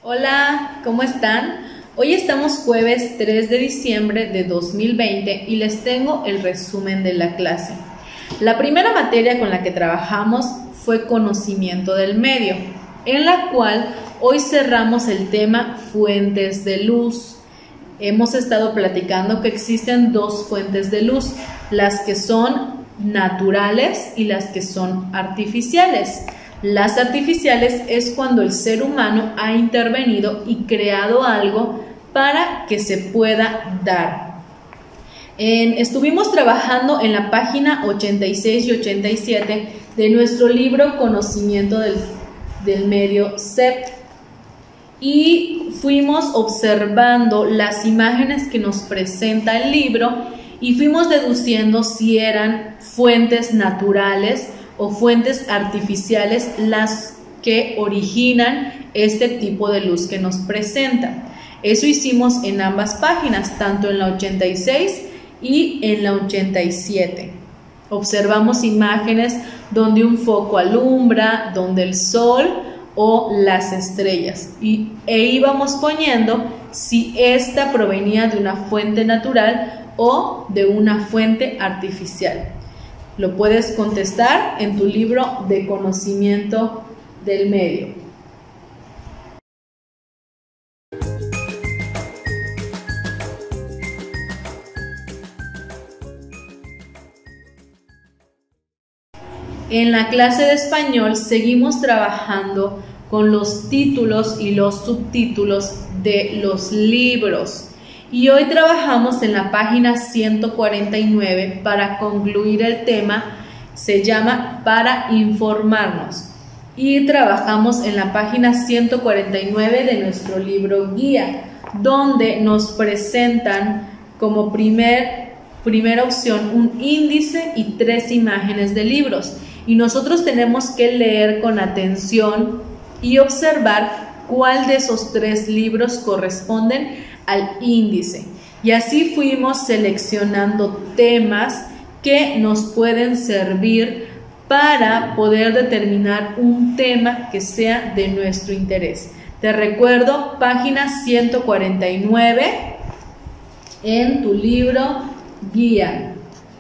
Hola, ¿cómo están? Hoy estamos jueves 3 de diciembre de 2020 y les tengo el resumen de la clase. La primera materia con la que trabajamos fue conocimiento del medio, en la cual hoy cerramos el tema fuentes de luz. Hemos estado platicando que existen dos fuentes de luz, las que son naturales y las que son artificiales. Las artificiales es cuando el ser humano ha intervenido y creado algo para que se pueda dar. Estuvimos trabajando en la página 86 y 87 de nuestro libro Conocimiento del Medio CEP y fuimos observando las imágenes que nos presenta el libro y fuimos deduciendo si eran fuentes naturales o fuentes artificiales las que originan este tipo de luz que nos presenta. Eso hicimos en ambas páginas, tanto en la 86 y en la 87. Observamos imágenes donde un foco alumbra, donde el sol o las estrellas e íbamos poniendo si esta provenía de una fuente natural o de una fuente artificial. Lo puedes contestar en tu libro de conocimiento del medio. En la clase de español seguimos trabajando con los títulos y los subtítulos de los libros. Y hoy trabajamos en la página 149 para concluir el tema, se llama Para informarnos. Y trabajamos en la página 149 de nuestro libro guía, donde nos presentan como primera opción un índice y 3 imágenes de libros. Y nosotros tenemos que leer con atención y observar cuál de esos 3 libros corresponden al índice, y así fuimos seleccionando temas que nos pueden servir para poder determinar un tema que sea de nuestro interés. Te recuerdo, página 149 en tu libro guía.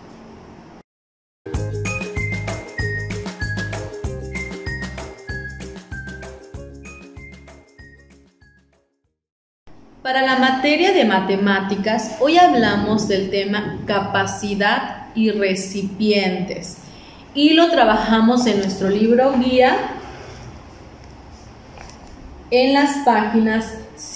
Para la materia de matemáticas, hoy hablamos del tema capacidad y recipientes y lo trabajamos en nuestro libro guía en las páginas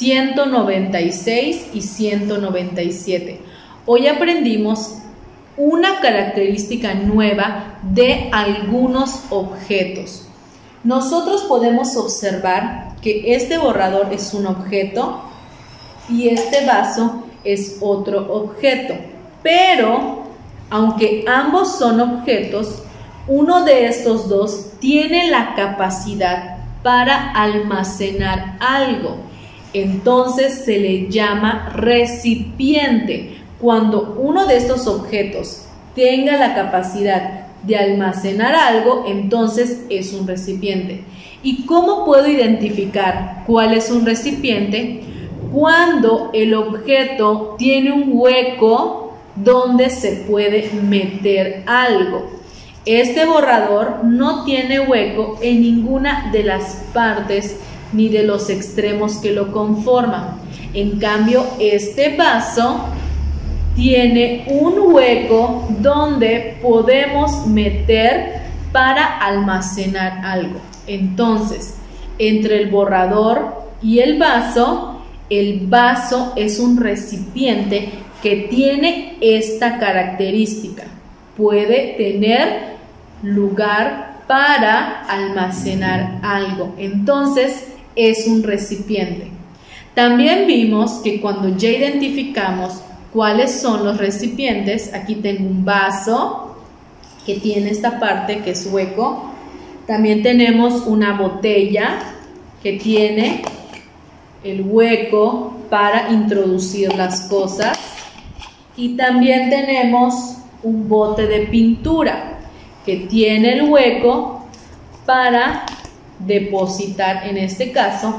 196 y 197. Hoy aprendimos una característica nueva de algunos objetos. Nosotros podemos observar que este borrador es un objeto y este vaso es otro objeto, pero aunque ambos son objetos, uno de estos dos tiene la capacidad para almacenar algo, entonces se le llama recipiente. Cuando uno de estos objetos tenga la capacidad de almacenar algo, entonces es un recipiente. ¿Y cómo puedo identificar cuál es un recipiente? Cuando el objeto tiene un hueco donde se puede meter algo. Este borrador no tiene hueco en ninguna de las partes ni de los extremos que lo conforman. En cambio, este vaso tiene un hueco donde podemos meter para almacenar algo. Entonces, entre el borrador y el vaso es un recipiente que tiene esta característica. Puede tener lugar para almacenar algo. Entonces, es un recipiente. También vimos que cuando ya identificamos cuáles son los recipientes, aquí tengo un vaso que tiene esta parte que es hueco. También tenemos una botella que tiene el hueco para introducir las cosas y también tenemos un bote de pintura que tiene el hueco para depositar, en este caso,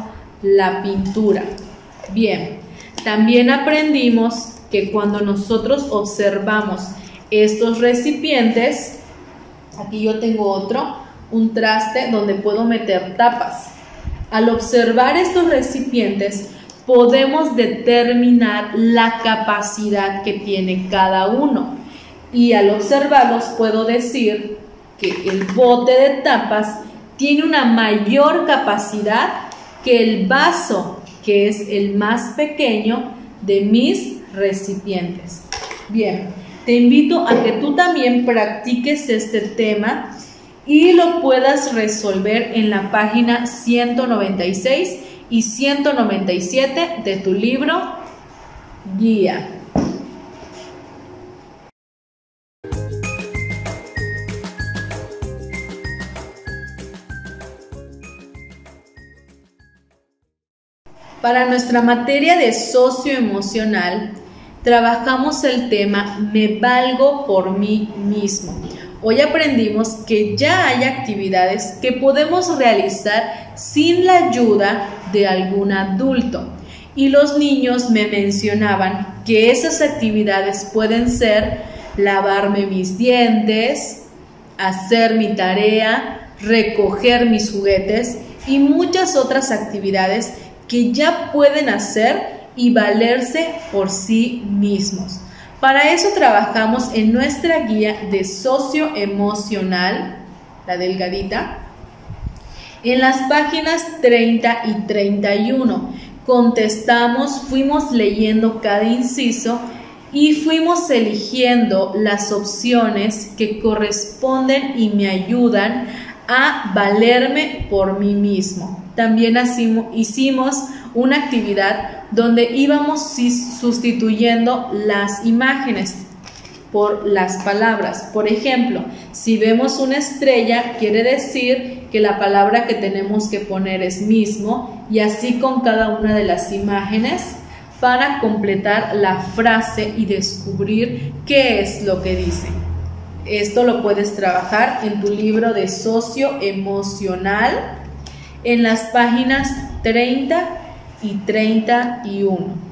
la pintura. Bien, también aprendimos que cuando nosotros observamos estos recipientes, aquí yo tengo otro, un traste donde puedo meter tapas. Al observar estos recipientes, podemos determinar la capacidad que tiene cada uno. Y al observarlos puedo decir que el bote de tapas tiene una mayor capacidad que el vaso, que es el más pequeño de mis recipientes. Bien, te invito a que tú también practiques este tema y lo puedas resolver en la página 196 y 197 de tu libro guía. Para nuestra materia de socioemocional, trabajamos el tema "Me valgo por mí mismo". Hoy aprendimos que ya hay actividades que podemos realizar sin la ayuda de algún adulto. Y los niños me mencionaban que esas actividades pueden ser lavarme mis dientes, hacer mi tarea, recoger mis juguetes y muchas otras actividades que ya pueden hacer y valerse por sí mismos. Para eso trabajamos en nuestra guía de socioemocional, la delgadita, en las páginas 30 y 31. Contestamos, fuimos leyendo cada inciso y fuimos eligiendo las opciones que corresponden y me ayudan a valerme por mí mismo. También hicimos una actividad donde íbamos sustituyendo las imágenes por las palabras. Por ejemplo, si vemos una estrella, quiere decir que la palabra que tenemos que poner es mismo, y así con cada una de las imágenes para completar la frase y descubrir qué es lo que dice. Esto lo puedes trabajar en tu libro de socioemocional en las páginas 30 y 31.